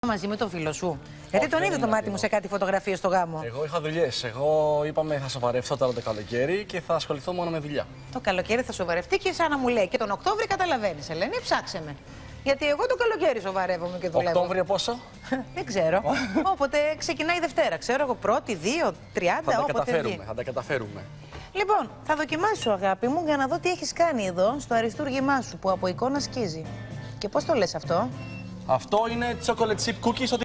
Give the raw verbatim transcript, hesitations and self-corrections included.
Μαζί με τον φίλο σου. Γιατί τον είδε το μάτι μου σε κάτι φωτογραφίες στο γάμο. Εγώ είχα δουλειές. Εγώ είπαμε θα σοβαρευτώ τώρα το καλοκαίρι και θα ασχοληθώ μόνο με δουλειά. Το καλοκαίρι θα σοβαρευτεί και σαν να μου λέει και τον Οκτώβρη καταλαβαίνεις, Ελένη, ψάξε με. Γιατί εγώ το καλοκαίρι σοβαρεύομαι και δουλεύω. Οκτώβριο πόσο? Δεν ξέρω. Όποτε ξεκινάει η Δευτέρα. Ξέρω εγώ πρώτη, δύο, τριάντα, θα όποτε τα καταφέρουμε, βγει. θα τα καταφέρουμε. Λοιπόν, θα δοκιμάσω, αγάπη μου, για να δω τι έχεις κάνει εδώ στο αριστούργημά σου που από εικόνα σκίζει. Και πώς το λες αυτό? Αυτό είναι chocolate chip cookies.